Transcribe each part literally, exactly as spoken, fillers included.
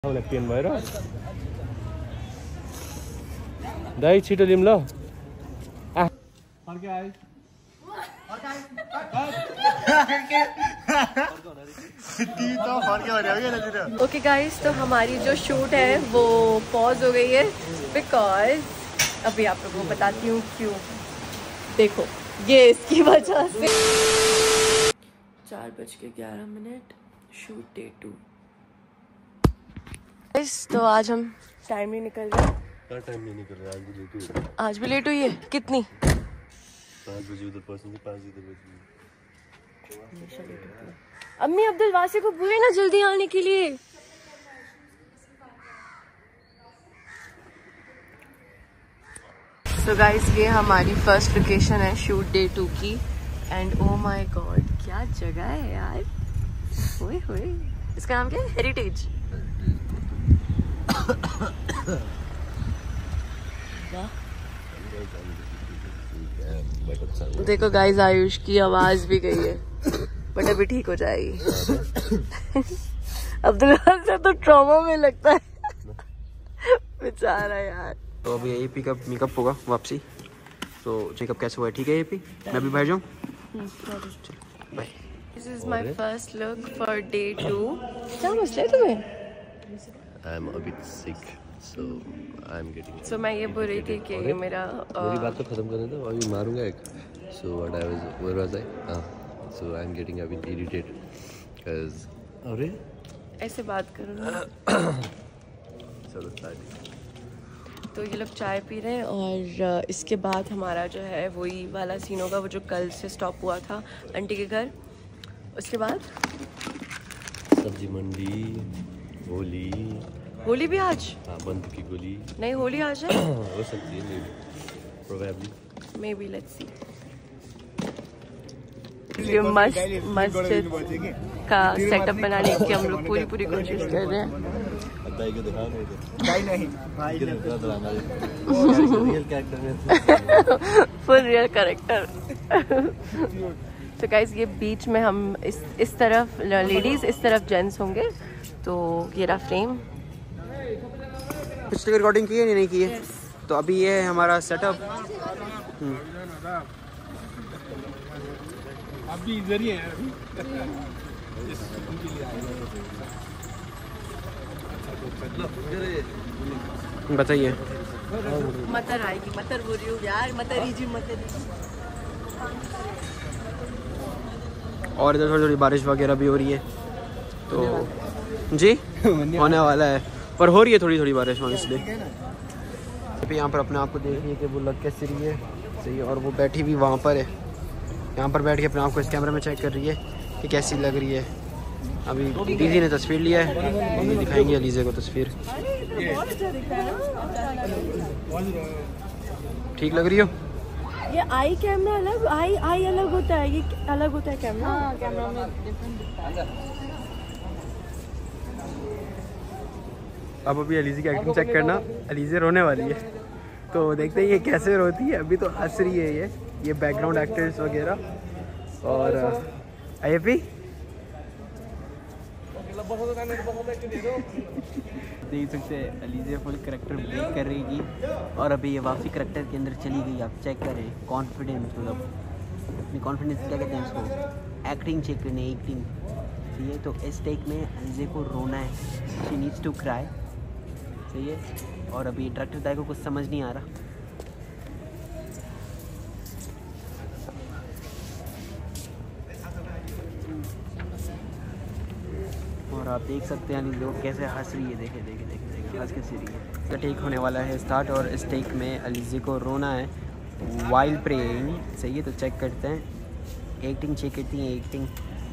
Pen भएर दाइ छिटो लिम ल ओके गाइस, तो हमारी जो शूट है वो पॉज हो गई है बिकॉज अभी आप लोगों को बताती हूँ क्यों। देखो ये इसकी वजह से। चार बज के ग्यारह मिनट शूट डे टू। तो आज हम टाइम नहीं निकल रहे। टाइम नहीं निकल रहा, आज भी लेट हुई। आज भी लेट हुई है। कितनी? पाँच बजे उधर पहुंचेंगे, पाँच बजे बजे। अम्मी अब्दुल वासी को बोले ना जल्दी आने के लिए। तो गाइस ये हमारी फर्स्ट लोकेशन है शूट डे टू की एंड ओ माय गॉड क्या जगह है यार। ओए होए, इसका नाम क्या है? हेरिटेज। देखो गाइस आयुष की आवाज भी गई है बट अभी ठीक हो जाएगी। अब्दुल से तो ट्रॉमा में लगता है बेचारा यार। तो अभी यही पिकअप मेकअप होगा वापसी। तो चेकअप कैसे हुआ है? ठीक है ये पी, मैं अभी बैठ जाऊँ। Bye. This is my first look for day two. क्या मसला है तुम्हें? I am a bit sick so I am getting. सो मैं ये बोल रही थी कि मेरा पूरी बात तो खत्म करने दो, अभी मारूंगा एक। So what I was where was I हां so I am getting a bit irritated cuz अरे ऐसे बात करो ना। चलो स्टार्ट। तो ये लोग चाय पी रहे हैं और इसके बाद हमारा जो है वही वाला सीन होगा वो जो कल से स्टॉप हुआ था आंटी के घर। उसके बाद सब्जी मंडी, होली। होली भी आज? हाँ, बंदूक की गोली। नहीं होली आज है। हो सकती है probably, maybe, let's see. ये मस्त मस्जिद का सेटअप बनाने की हम लोग पूरी पूरी कोशिश कर रहे हैं। दाई को दिखा रहे थे। दाई नहीं, भाई को दिखा रहा हमारे रियल कैरेक्टर में। Full real character. तो गाइस ये बीच में हम इस इस तरफ लेडीज, इस तरफ जेंट्स होंगे। तो ये रहा फ्रेम। पिछली रिकॉर्डिंग की है नहीं की है? yes. तो अभी ये है हमारा सेटअप। अभी इधर ही है। बताइए। मतर आएगी, मतर बोल रही हूँ यार, मतर जी मतर। और इधर थोड़ी थोड़ी बारिश वगैरह भी हो रही है तो जी होने वाला है, पर हो रही है थोड़ी थोड़ी बारिश वहाँ इसलिए। अभी यहाँ पर अपने आप को देख रही है कि वो लग कैसी रही है सही है, और वो बैठी भी वहाँ पर है। यहाँ पर बैठ के अपने आप को इस कैमरे में चेक कर रही है कि कैसी लग रही है। अभी दीदी ने तस्वीर लिया है, मम्मी दिखाएंगे अलीज़े को तस्वीर। ठीक लग रही हो? ये आई कैमरा अलग, आई आई अलग होता है, ये अलग होता है कैमरा। हाँ, कैमरा में डिफरेंट दिखता है। अब अभी अलीज़े की एक्टिंग चेक करना। अलीज़े रोने वाली है तो देखते हैं ये कैसे रोती है। अभी तो हंस रही है ये ये बैकग्राउंड एक्टर्स वगैरह। और आईएफी देख सकते हैं अलीज़े फुल करेक्टर ब्रेक कर रही थी और अभी ये वापसी करेक्टर के अंदर चली गई। आप चेक करें कॉन्फिडेंस, मतलब अपनी कॉन्फिडेंस क्या कहते हैं इसको, एक्टिंग चेक करने एक्टिंग। सही है, तो इस टेक में अलीज़े को रोना है, शी नीड्स टू क्राई। सही है, और अभी डायरेक्टर दाई को कुछ समझ नहीं आ रहा। और आप देख सकते हैं लोग कैसे हंस रही है। देखे देखे देखे देखे हंस कैसे रही है। इसका टेक होने वाला है स्टार्ट और इस टेक में अलीज़े को रोना है वाइल प्रेइंग। सही है, तो चेक करते हैं एक्टिंग चेक करती हैं एक्टिंग।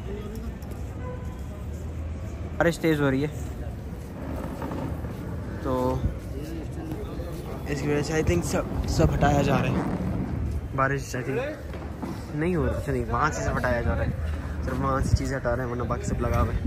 बारिश तेज़ हो रही है तो इसकी वजह से आई थिंक सब सब हटाया जा रहा है। बारिश आई थिंक नहीं हो रहा। अच्छा नहीं, वहाँ से सब हटाया जा रहा है, सिर्फ वहाँ से चीज़ें हटा रहे हैं वरना बाकी सब लगा हुआ है।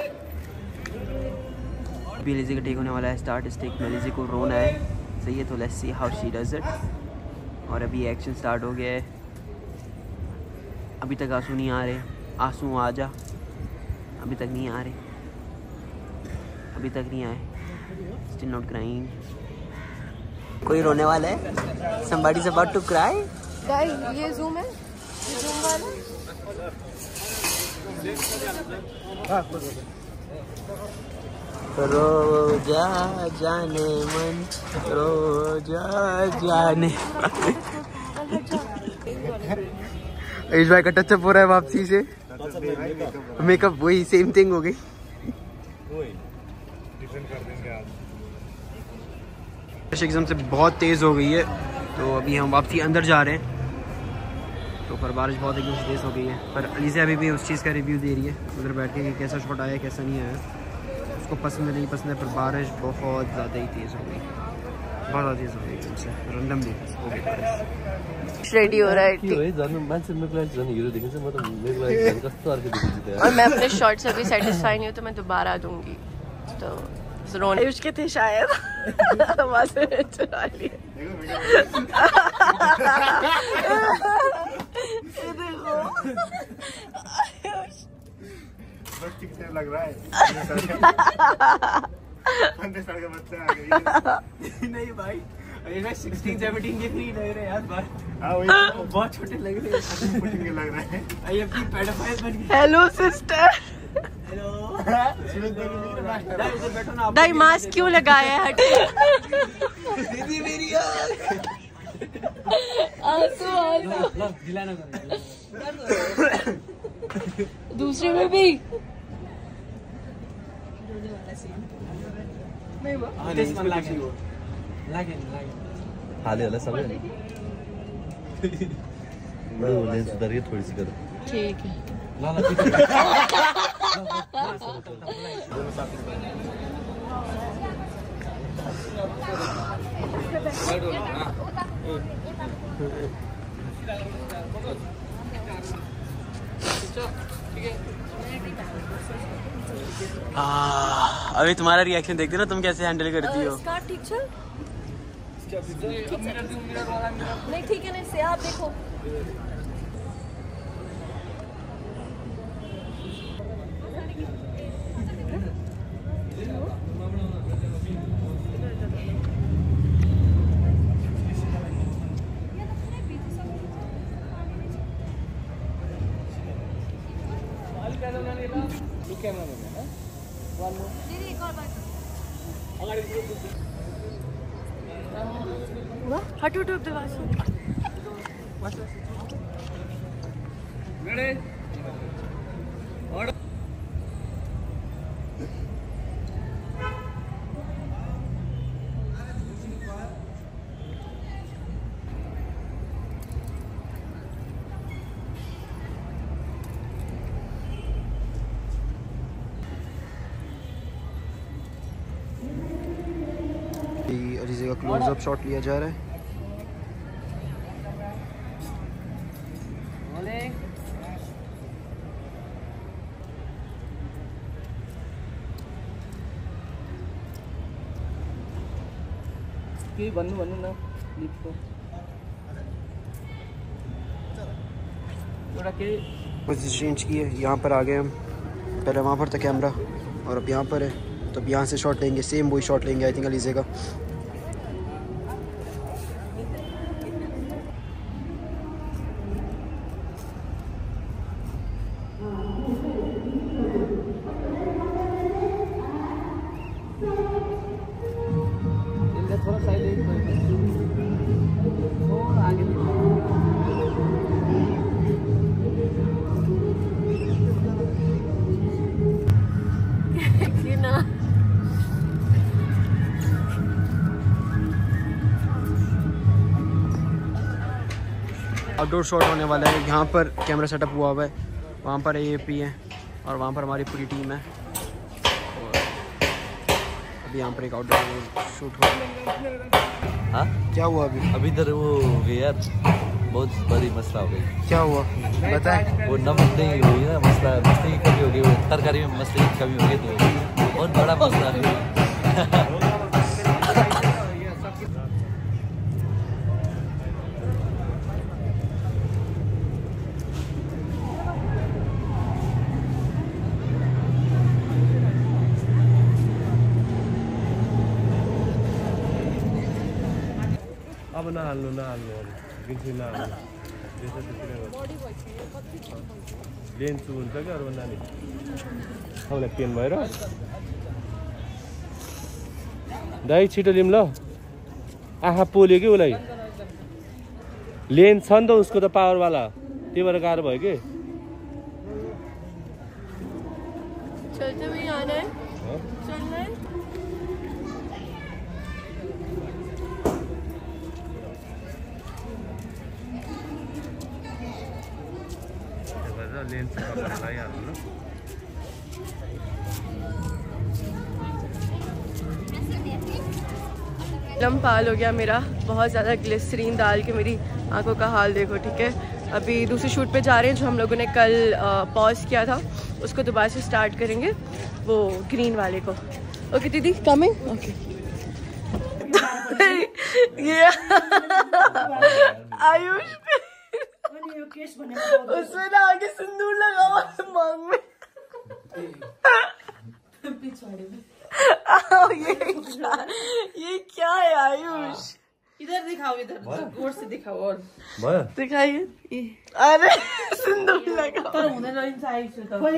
अभी अलीज़े का टेक होने वाला है स्टार्ट। इस टेक में अलीज़े को रोना है। सही है, तो let's see how she does it. और अभी एक्शन स्टार्ट हो गया है। अभी तक आंसू नहीं आ रहे। आंसू आ जा। अभी तक नहीं आ रहे, अभी तक नहीं आए। Still not crying. कोई रोने वाला है? Somebody's about to cry? Guys ये जूम है, ये जूम वाला। रोजा जाने मन, रोजा जाने। आयुष भाई का टचअप हो रहा है वापसी से। मेकअप वही सेम थिंग हो गई। एकदम से बहुत तेज हो गई है, तो अभी हम वापसी अंदर जा रहे हैं। तो पर बारिश बहुत एकदम से तेज हो गई है, पर अलीज़ा अभी भी उस चीज़ का रिव्यू दे रही है उधर बैठ के कि कैसा शॉट आया कैसा नहीं आया। उसको पसंद है नहीं पसंद है, पर बारिश बहुत ज़्यादा ही तेज़ हो गई, बहुत ज़्यादा तेज़ हो गई एकदम से रैंडमली हो गई बारिश। रेडी हो रहा है के है जानु मान्छे मेरो लागि जानु हिरो देखिन्छ म त मेरो लागि जानु कस्तो अर्को देखिन्छ त। और मैं अपने शॉट से भी सेटिस्फाई नहीं हूँ, तो मैं दोबारा दूंगी। तो रोने आयुष के थे शायद वहाँ से चुरा लिए। लग रहा है नहीं भाई सिक्सटीन सेवनटीन के थ्री लग रहे यार बार। बहुत छोटे लग रहे हैं लग रहा है। Hello sister. दाई मास्क क्यों लगाया है? हटे दीदी मेरी आंसू आंसू दूसरे में भी हाले होला सबै ल लेन्स उतार के थोड़ी सी करो। ठीक है। अभी तुम्हारा रिएक्शन देखते ना, तुम कैसे हैंडल करती हो। ठीक चल नहीं ठीक है नहीं से आप देखो। हटो हटो दरवाजा। अलीज़ा का क्लोजअप शॉट लिया जा रहा है। भन्नु भन्नु न लिपको एउटा के पोजीशन चेंज की है। यहाँ पर आ गए हम, पहले वहाँ पर था कैमरा और अब यहाँ पर है, तो अब यहाँ से शॉट लेंगे, सेम वही शॉट लेंगे आई थिंक अलीज़ा का। थोड़ा साइड थोड़ा आगे ना आउटडोर शॉट होने वाला है। यहाँ पर कैमरा सेटअप हुआ हुआ है, वहाँ पर ए पी है और वहाँ पर हमारी पूरी टीम है। और अभी यहाँ पर एक आउटडोर शूट हुआ। हाँ क्या हुआ अभी? अभी इधर वो हो गई यार, बहुत बड़ी मसला हो गई। क्या हुआ बताए? वो नमक नहीं हुई ना, मसला मसले की कमी हो गई, वो तरकारी में मसले की कमी हो गई, तो बहुत बड़ा मसला है। अब नहाल्नु नहाल्नु गिन्छु नहाल्नु लेन्स हुन्छ क्या अरू नानी तपाईँलाई पेन भएर दाइ छिटो लिउँ ल आँखा पोल्यो कि उसलाई लेन्स छ नि त उसको त पावरवाला त्यही भएर गाह्रो भयो कि चलते हुए आना है चलना है लेन्स लगाइहाल्नु ल लम्पाल हो गया मेरा बहुत ज़्यादा ग्लिसरीन डाल के मेरी आंखों का हाल देखो ठीक है। अभी दूसरे शूट पे जा रहे हैं जो हम लोगों ने कल पॉज किया था उसको दोबारा से स्टार्ट करेंगे वो ग्रीन वाले को। ओके दीदी कमिंग ओके ये आयुष उसमें ना आगे सिंदूर लगा हुआ है मांग में ये क्या ये क्या है आयुष इधर दिखाओ इधर गोर से दिखाओ और दिखाइए अरे सिंदूर लगा तर हुँदैन रहेछ आयुष त खोइ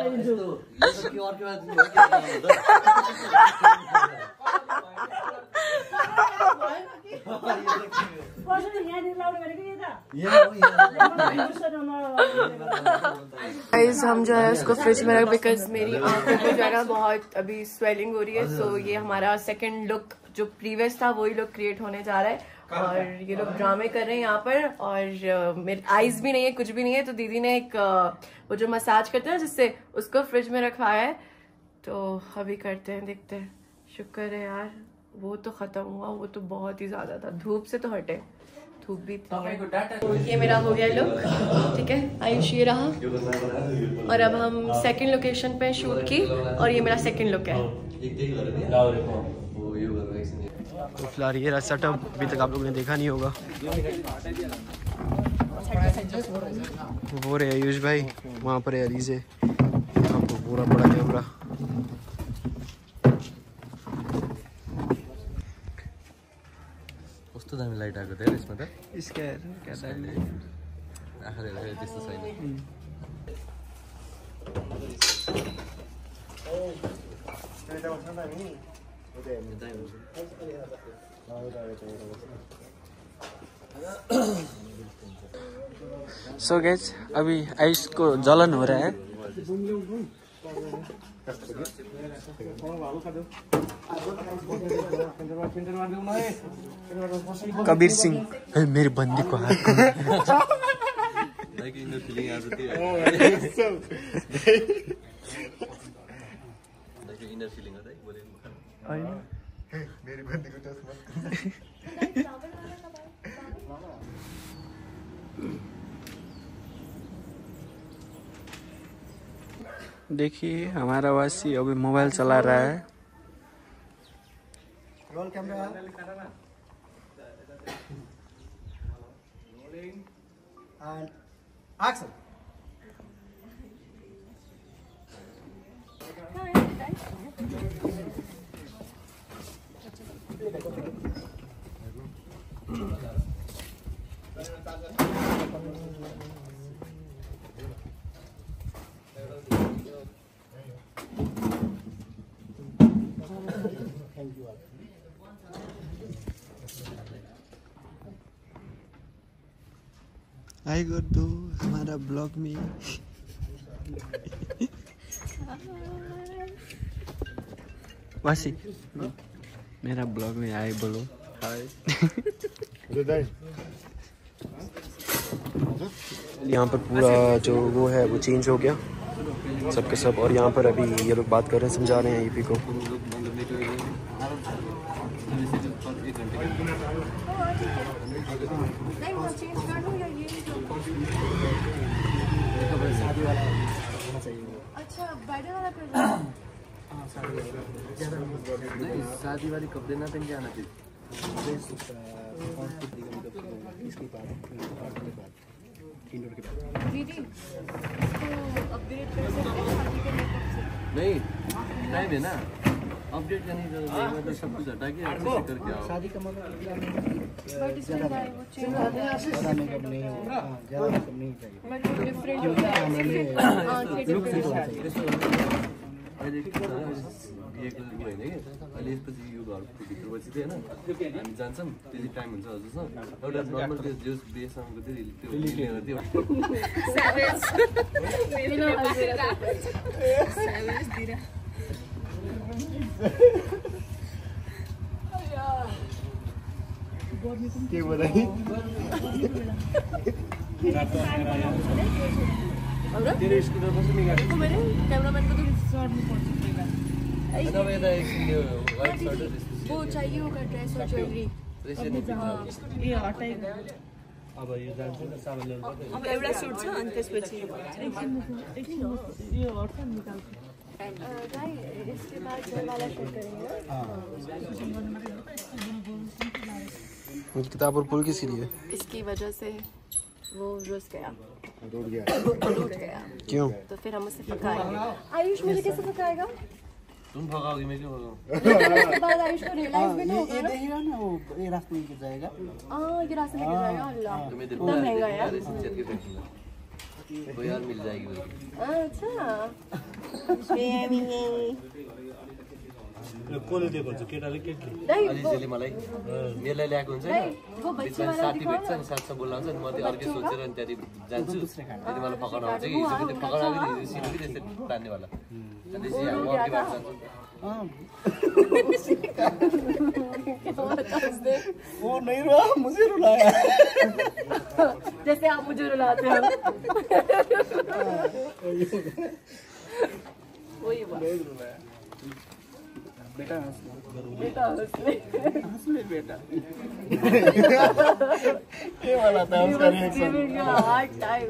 गाइस हम जो है उसको फ्रिज में रख बिकॉज मेरी आंखों पे जो है ना बहुत अभी स्वेलिंग हो रही है। सो ये हमारा सेकंड लुक जो प्रीवियस था वही लुक क्रिएट होने जा रहा है और ये लोग ड्रामे कर रहे हैं यहाँ पर और uh, मेरे आईज भी नहीं है कुछ भी नहीं है। तो दीदी ने एक uh, वो जो मसाज करते हैं जिससे उसको फ्रिज में रखवाया है तो अभी करते हैं देखते हैं। शुक्र है यार वो तो खत्म हुआ वो तो बहुत ही ज्यादा था धूप से तो हटे धूप भी थी। तो ये मेरा हो गया लुक ठीक है आयुष ये रहा और अब हम सेकंड लोकेशन पे शूट की और ये मेरा सेकंड लुक है। तो फिलहाल ये रहा सेटअप अभी तक आप लोगों ने देखा नहीं होगा। वो रहे आयुष भाई वहाँ पर है अलीज़े आपको पूरा बड़ा कैमरा कस्तो दामी लाइट आएको थियो यसमा त इसका क्या दामी आखिर त्यस्तो छैन सो गाइस अभी आयुष को जलन हो रहा है। कबीर सिंह मेरे बंदी को हाथ मेरी बंदी को चश्मा देखिए हमारा वासी अभी मोबाइल चला रहा है। Roll camera and action. I go दो हमारा ब्लॉग में वासी मेरा ब्लॉग में आए बोलो हाय। यहाँ पर पूरा जो वो है वो चेंज हो गया सबके सब और यहाँ पर अभी ये लोग बात कर रहे हैं समझा रहे हैं ईपी को। अच्छा बैठने वाला कर रहा है शादी वाली कपड़े ना पहन के आना चाहिए। दीदी इसको अपग्रेड कर सकते हैं शादी के मेकअप से नहीं टाइम है ना अपडेट करने की जरूरत नहीं, मतलब सब कुछ हटा के अच्छे से करके आओ। शादी का मतलब बट इसमें क्या है वो चेंज ज़्यादा मेकअप नहीं होगा, ज़्यादा मेकअप नहीं चाहिए। मैं तो डिफरेंट हो गया आंखें डिफरेंट अहिले के छ बिहे गरेको होइन कि अहिले यसपछि यो घरको भित्र बसिदियो होइन हामी जान्छौँ त्यति टाइम हुन्छ हजुरसँग एउटा नर्मल त्यो जो बिहेसँगको त्यो त्यो लिएर त्यो के बताइए तेरो स्कुटर कसरी निकाल्यो मेरे कैमरामैन को तो शॉट में पहुंच अब यता एकछिन यो वाइट सर्ट वो चाहिए होगा ड्रेस और ज्वेलरी ये हटाइको अब यो जान्छ नि सामान ल्याउनु पर्छ अब एउटा सुट छ अनि त्यसपछि यो हट्छ निकाल्छ गाई इसके बाद जल वाला शूट करेंगे किताब और पुल किसके लिए? इसकी वजह से वो रुस गया टूट गया टूट गया क्यों? तो फिर हम उसे पकाएंगे। आयुष मुझे कैसे पकाएगा? तुम भगाओगी मैं क्यों भगाऊं उसके बाद आयुष को रियलाइज भी नहीं होगा ये ना। देखिएगा ना वो ये रास्ते में गिर जाएगा। हाँ ये रास्ते में गिर जाएगा। अल्लाह तुम्हें इतना महंगा यार। कोई यार मिल जाएगी उसकी अच्छा कोले दिएको हुन्छ केटाले के के नहीं वो अलिसले मलाई मेलाई ल्याएको हुन्छ नहीं वो बच्चे बिचमा वाला साथी दिखाओ भेट्छ नि साथसँग बोल्न आउँछ नि म त्यो अर्कै सोचेर अनि त्यहाँदेखि जान्छु त्यति मलाई पकाउन आउँछ कि हिजो त्यो पकाउन आएको थियो सिधै कि त्यसरी तान्नेवाला अनि त्यसपछि हामी अर्कै बाटो जान्छौँ वो नहीं रुला, मुझे रुलाया। जैसे आप मुझे रुलाते हो वही बात बेटा हंस ले। बेटा हंसने हंस ले बेटा। ये वाला था उसका रिएक्शन। हार्ड टाइम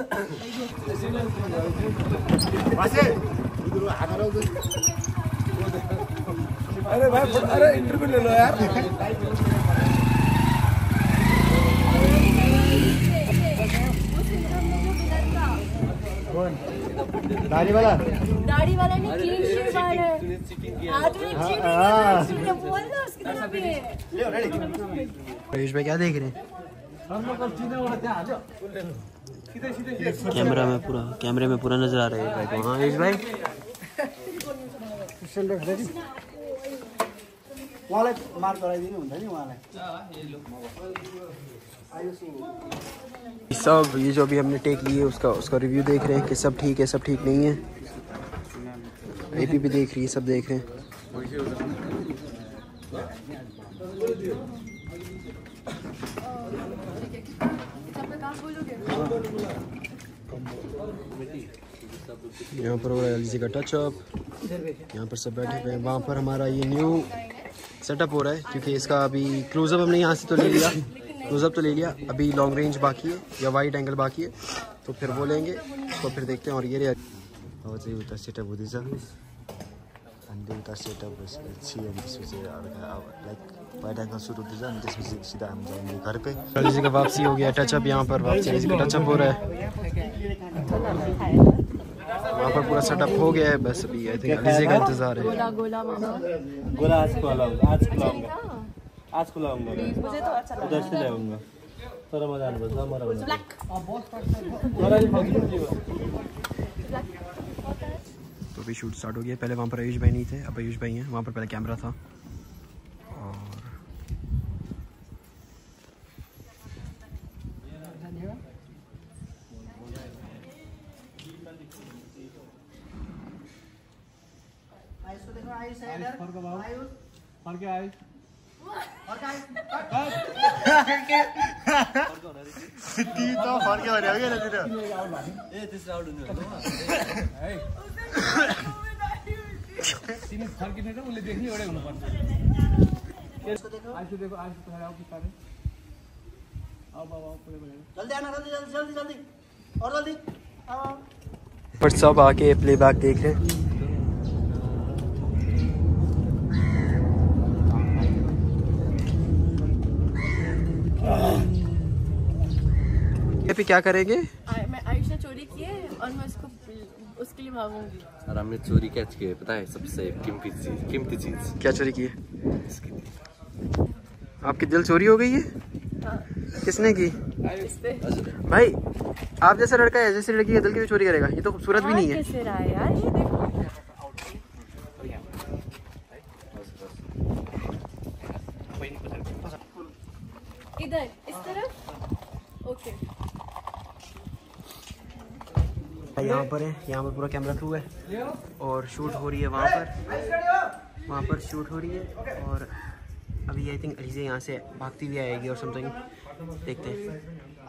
वासे इधर आ रहा हूँ। अरे भाई अरे इंटरव्यू ले लो यार। कौन? दाढ़ी वाला? दाढ़ी वाला नहीं क्लीन शेव वाला है। आदमी चीटिंग बोल ना उसकी तरफ भी। आयुष भाई क्या देख रहे हैं? कैमरा में पूरा कैमरे में पूरा नजर आ रहा है भाई को। हाँ आयुष भाई उहाँलाई मार्क गराइदिनु हुन्छ नि उहाँलाई। सब ये जो अभी हमने टेक लिए उसका उसका रिव्यू देख रहे हैं कि सब ठीक है सब ठीक नहीं है। एपी भी देख रही है सब देख रहे हैं। यहाँ पर हो रहा है एलजी का टचअप। यहाँ पर सब बैठे हुए हैं। वहाँ पर हमारा ये न्यू सेटअप हो रहा है क्योंकि इसका अभी क्लोजअप हमने यहाँ से तो ले लिया क्लोजअप तो ले लिया अभी लॉन्ग रेंज बाकी है या वाइड एंगल बाकी है तो फिर वो लेंगे तो फिर देखते हैं। और ये अब चाहिँ उता सेटअप हुँदैछ अनि उता सेटअप भएपछि अनि त्यसपछि लाइक वाइड एंगल सुट हुँदैछ अनि त्यसपछि सीधा हम जाएंगे घर पे। एलजी का वापसी हो गया टचअप। यहाँ पर वापसी एलजी का टचअप हो रहा है। वहाँ पर पूरा सेटअप हो गया है बस अभी आई थिंक एलजी का इंतजार है। गोला गोला मामा गोला आज खुलाऊंगा आज खुलाऊंगा आज खुलाऊंगा मुझे तो अच्छा उधर से लाऊंगा तर म जानुपर्छ मलाई तो अभी शूट स्टार्ट हो गया। पहले वहाँ पर आयुष भाई नहीं थे अब आयुष भाई हैं। वहाँ पर पहले कैमरा था और जल्दी आना जल्दी जल्दी जल्दी जल्दी और जल्दी आओ। पर सब आके प्लेबैक देख रहे हैं। क्या करेंगे? मैं आयुष ने चोरी की है और मैं उसको उसके लिए भागूंगी। और हमने चोरी कैच किया है, पता है सबसे कीमती चीज कीमती चीज क्या चोरी की है? आपकी दिल चोरी हो गई है? हाँ। किसने की? भाई आप जैसा लड़का है जैसे लड़की है दिल की भी चोरी करेगा? ये तो खूबसूरत भी नहीं है। कैसे रहा है यार ये देखो। इधर इस तरफ ओके। यहाँ पर है, यहाँ पर पूरा कैमरा थ्रू है और शूट हो रही है वहाँ पर, वहाँ पर शूट हो रही है। और अभी आई थिंक अलीज़ा यहाँ से भागती हुई आएगी और समथिंग, देखते हैं।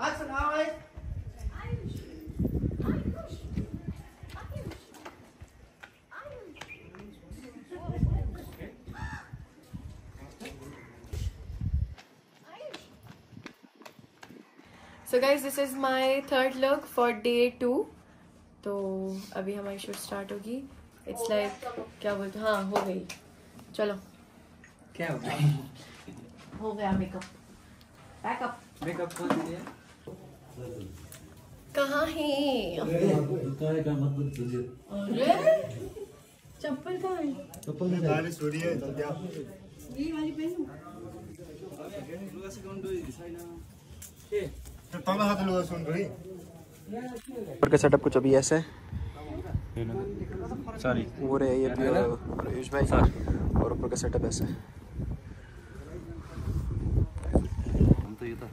So guys this is my third look for day two. तो अभी हमारी शूट स्टार्ट होगी। इट्स लाइक like, क्या बोलते, हाँ हो गई। चलो क्या हो गई? हो गया मेकअप बैकअप। मेकअप कहाँ है? चप्पल कहाँ है? ऊपर का सेटअप कुछ अभी ऐसा है। सॉरी वो रहे ये आयुष भाई और ऊपर का सेटअप ऐसा है। हम तो ये था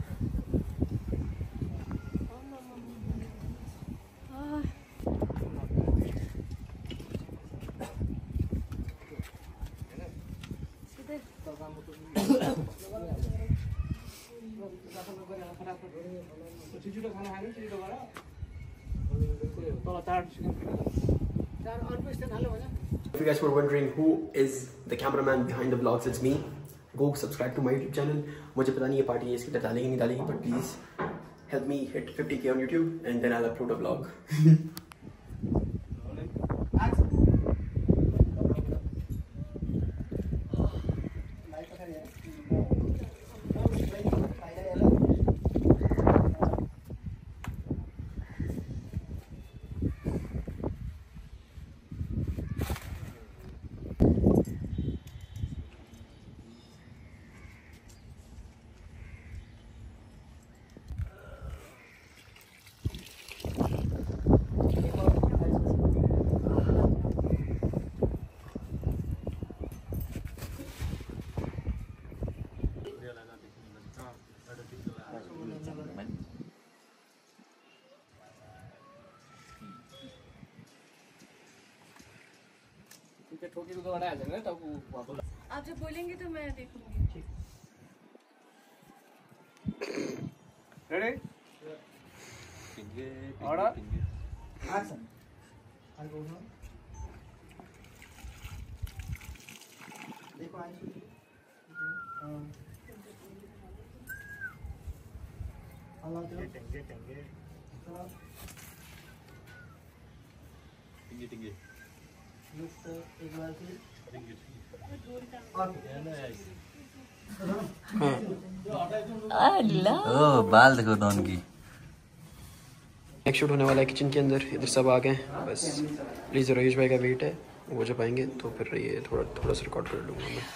If you guys were wondering who is the cameraman behind the vlogs, it's me. Go subscribe to my YouTube channel. मुझे पता नहीं ये पार्टी है इसकी डालेगी नहीं डालेगी, but please help me hit fifty K on YouTube and then I'll upload a vlog. आप जब बोलेंगे तो मैं देखूंगी। रेडी ऑर्डर एक्शन। देखो एक बार फिर ओ बाल देखो डॉन की। नेक्स्ट शूट होने वाला है किचन के अंदर। इधर सब आ गए, बस प्लीज़ रहीश भाई का वेट है, वो जब आएंगे तो फिर ये थोड़ा थोड़ा सा रिकॉर्ड कर लूँगा मैं।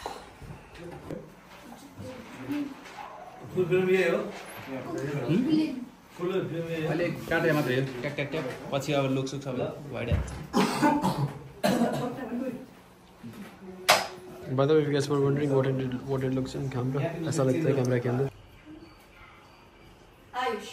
फुल फिल्म ये हो फुल फिल्म ये अहिले काटे मात्रै हो ट्याक ट्याक ट्याक पछि अब लुक सुक सबै भइरहेको छ। By the way, if you guys were wondering what it what it looks in camera, ऐसा लगता है कैमरा के अंदर। आयुष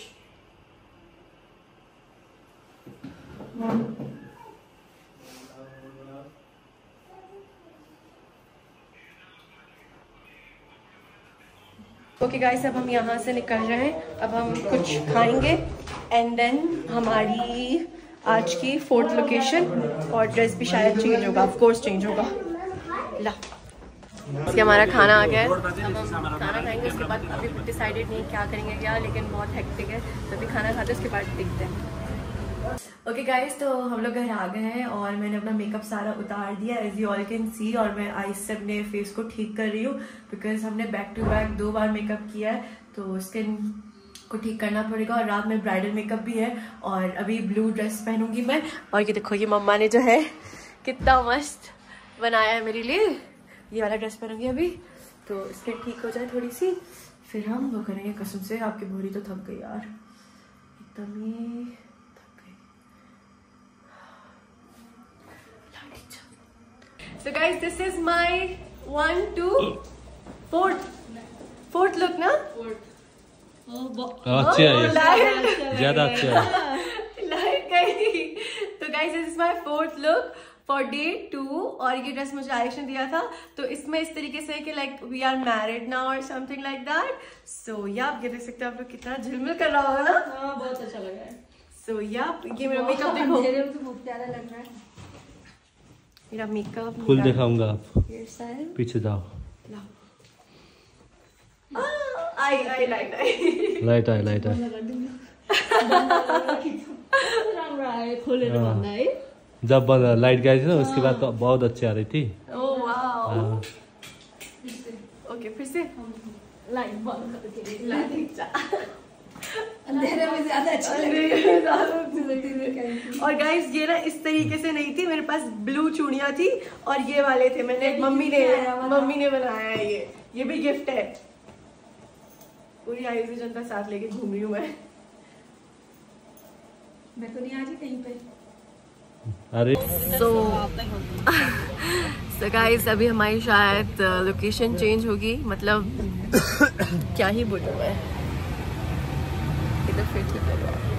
ओके गाइस, अब हम यहाँ से निकल रहे हैं। अब हम कुछ खाएंगे एंड देन हमारी आज की फोर्थ लोकेशन, और ड्रेस भी शायद चेंज होगा, ऑफ कोर्स चेंज होगा। ला इसके हमारा खाना आ गया है। अब हम खाना खाएंगे, उसके बाद अभी डिसाइडेड नहीं क्या करेंगे क्या, लेकिन बहुत हेक्टिक है तो अभी खाना खाते हैं, उसके बाद देखते हैं। ओके गाइस, तो हम लोग घर आ गए हैं और मैंने अपना मेकअप सारा उतार दिया as you all can see, और मैं आइस से अपने फेस को ठीक कर रही हूँ बिकॉज हमने बैक टू बैक दो बार मेकअप किया है तो स्किन को ठीक करना पड़ेगा। और रात में ब्राइडल मेकअप भी है और अभी ब्लू ड्रेस पहनूंगी मैं। और ये देखो, ये मम्मा ने जो है कितना मस्त बनाया है मेरे लिए। ये वाला ड्रेस पहनूंगी अभी, तो स्किन ठीक हो जाए थोड़ी सी, फिर हम वो करेंगे। कसम से आपकी भौरी तो थक गई यार, एकदम ही थक गई। So guys, this is my one, two, fourth, fourth look ना? अच्छा है, ज्यादा अच्छा है। लाइट गई। तो guys, this is my fourth look for day two, और ये ड्रेस मुझे आयुष ने दिया था, तो इसमें इस तरीके से कि like we are married now or something like that. So yeah, आप ये देख सकते हो आप लोग कितना झिलमिल कर रहा होगा ना? हाँ, बहुत अच्छा लग रहा है। So yeah, ये मेरा मेकअप देखो, बहुत प्यारा लग रहा है। मेरा मेकअप, फुल दिखाऊंगा आप, हेयर स्टाइल, पीछे जाओ। I I light I light I light I खोलेर भन्दा है। जब लाइट गई थी ना उसके बाद तो बहुत अच्छी आ रही थी। Oh wow. ओके फिर से लाइट बंद करके लाइट अंधेरे में ज्यादा अच्छा लगेगा। और गाइस ये ना इस तरीके से नहीं थी, मेरे पास ब्लू चूड़ियां थी और ये वाले थे, मैंने मम्मी ने मम्मी ने बनाया है। ये ये भी गिफ्ट है। पूरी आयुष जनता साथ लेके घूम रही हूँ मैं। मैं तो नहीं आ रही कहीं पे। अरे तो so गाइस अभी हमारी शायद लोकेशन चेंज होगी, मतलब क्या ही बोलूं मैं, इधर फिर से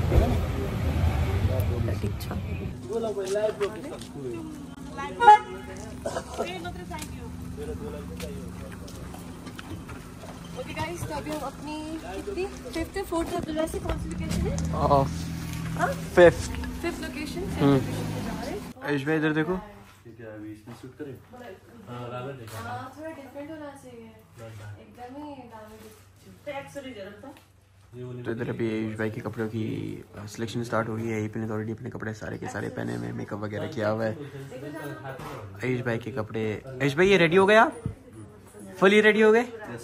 ओके गाइस, तो अभी हम अपनी कितनी फिफ्थ फोर्थ अब्दुल्ला से कौन सी लोकेशन है? Fifth fifth location. आयुष भाई इधर देखो, क्या अभी इसमें शूट करें? हाँ थोड़ा डिफरेंट होना चाहिए, एकदम ही तो इधर अभी आयुष भाई के कपड़ों की सिलेक्शन स्टार्ट हो गई है। यही ने ऑलरेडी अपने कपड़े सारे के सारे पहने हुए, मेकअप वगैरह किया हुआ है। आयुष भाई के कपड़े, आयुष भाई ये रेडी हो गए, आप फुली रेडी हो गए?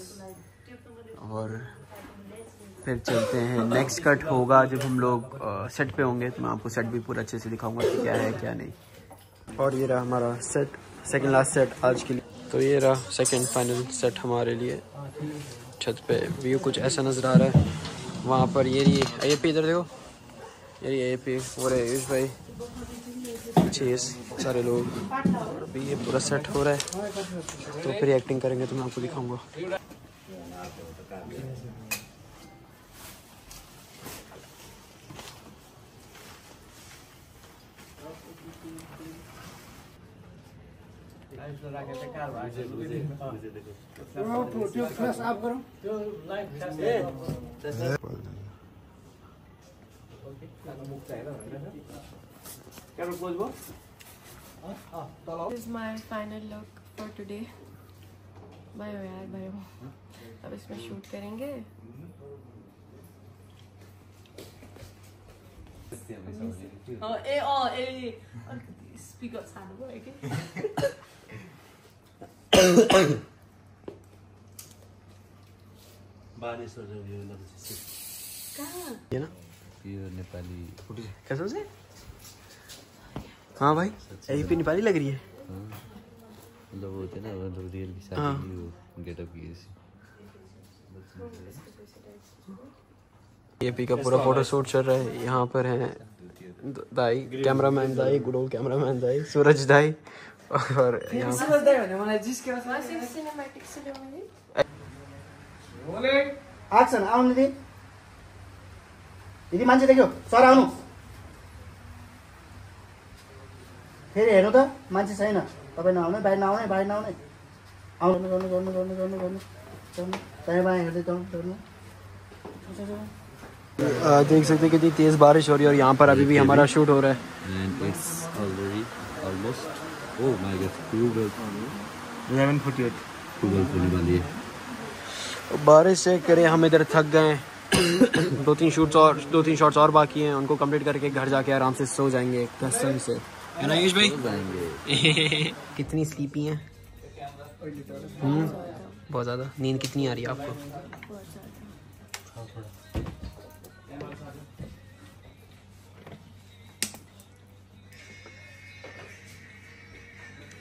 और फिर चलते हैं, नेक्स्ट कट होगा जब हम लोग सेट पे होंगे, तो मैं आपको सेट भी पूरा अच्छे से दिखाऊंगा कि क्या है क्या नहीं। और ये रहा हमारा सेट, सेकंड लास्ट सेट आज के लिए। तो ये रहा सेकंड फाइनल सेट हमारे लिए। छत पे व्यू कुछ ऐसा नज़र आ रहा है, वहाँ पर ये रही ए पी, इधर देखो ये रही ए पी और आयुष भाई, अच्छे सारे लोग। और अभी ये पूरा सेट हो रहा है, तो फिर एक्टिंग करेंगे तो मैं आपको दिखाऊंगा। This is my final look for today. बायो यार बायो, अब इसमें शूट करेंगे। ए अ ए स्पिकर छाड्नु भयो के। ये ना ये नेपाली कसम से, हाँ भाई ए पी नेपाली लग रही है। मतलब वो होते ना मतलब रियल की सारी गेटअप की ऐसी। ए पी का पूरा फोटो शूट चल रहा है। यहाँ पर हैं दाई, कैमरामैन दाई, गुड ओल्ड कैमरामैन दाई, सूरज दाई, और यहाँ एक्सन आउनु दि दिदी, मान्छे देख्यो सर आउनु, फेरि हेर्नु त मान्छे छैन, तपाईँ नआउने, बाहिर नआउने, बाहिर नआउने, आउनु गर्नु गर्नु गर्नु गर्नु गर्नु गर्नु दायाँ बायाँ हेर्दै जाउँ गर्नु। देख सकते कितनी तेज बारिश हो रही है, और यहाँ पर अभी भी हमारा शूट हो रहा है। And it's already almost oh my god twelve eleven forty-eight twelve होने वाली है। बारिश चेक करें, हम इधर थक गए दो तीन शूट्स और दो तीन शॉट्स और बाकी हैं, उनको कंप्लीट करके घर जाके आराम से सो जाएंगे कसम से। है ना आयुष भाई? कितनी स्लीपी हैं? हम्म बहुत ज़्यादा। नींद कितनी आ रही है आपको?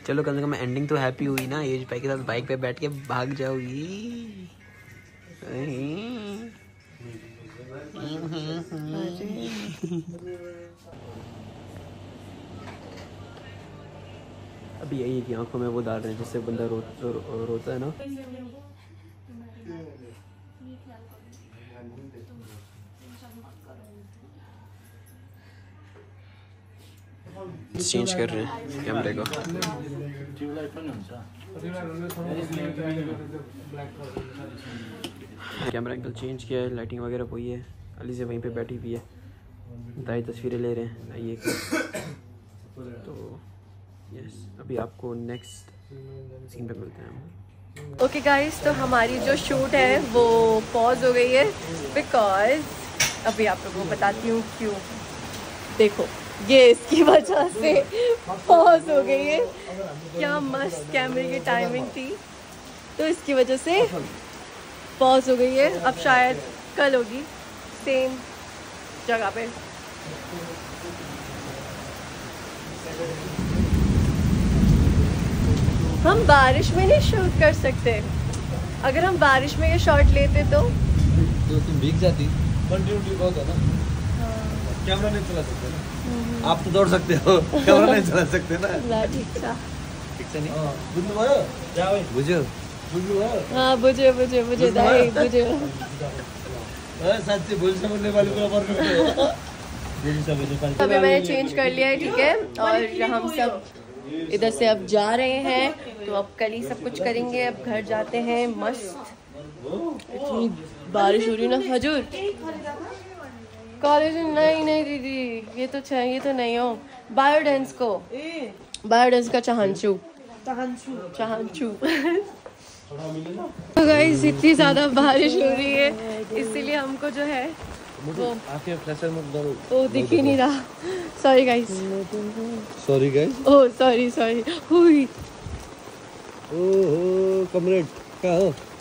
चलो कम से कम एंडिंग तो हैप्पी हुई ना। एज भाई के साथ बाइक पे बैठ के भाग जाओगी। अभी यही है कि आंखों में वो डाल रहे हैं जिससे बंदा रो, रो, रोता है ना। चेंज कर रहे हैं कैमरे को। कैमरा एंगल चेंज किया है, लाइटिंग वगैरह हुई है। अली से वहीं पे बैठी हुई है, दाई तस्वीरें ले रहे हैं ये तो यस। अभी आपको नेक्स्ट सीन पे मिलते हैं हम। ओके गाइस, तो हमारी जो शूट है वो पॉज हो गई है बिकॉज अभी आप लोगों को बताती हूँ क्यों। देखो ये इसकी वजह से पॉज हो गई है। क्या मस्त कैमरे की टाइमिंग थी, तो इसकी वजह से पॉज हो गई है। अब शायद कल होगी सेम जगह पे। हम बारिश में नहीं शूट कर सकते। अगर हम बारिश में ये शॉट लेते तो तो तुम भीग जाती। कंटिन्यूटी बहुत है ना। कैमरा नहीं चला सकते ना। आप तो दौड़ सकते हो, कैमरा नहीं चला सकते ना। ना ठीक था, ठीक से नहीं। बुझ्नु भयो? जाओ बुझ्यो। बुझ्नु भयो? हाँ बुझे बुझे बुझे दाई बुझे। अ साच्चै भोलिसम्म नेपाली कुरा पर्नु पर्यो। अभी मैंने चेंज कर लिया है, ठीक है। और हम सब इधर से अब जा रहे हैं, तो अब कल ही सब कुछ करेंगे। अब घर जाते हैं मस्त। इतनी बारिश हो रही ना हजूर। कॉलेज नहीं नहीं दीदी, ये तो चाहिए तो नहीं हो। बायोडेंस को बायोडेंस का चाहंचू चाहंचू तो गाइस इतनी ज़्यादा बारिश हो रही है, इसीलिए हमको जो है वो आके फ्लैशर मत डालो। ओ दिख ही नहीं रहा। Sorry guys. Sorry guys. Oh sorry sorry हुई। ओहो कमरेड क्या हो?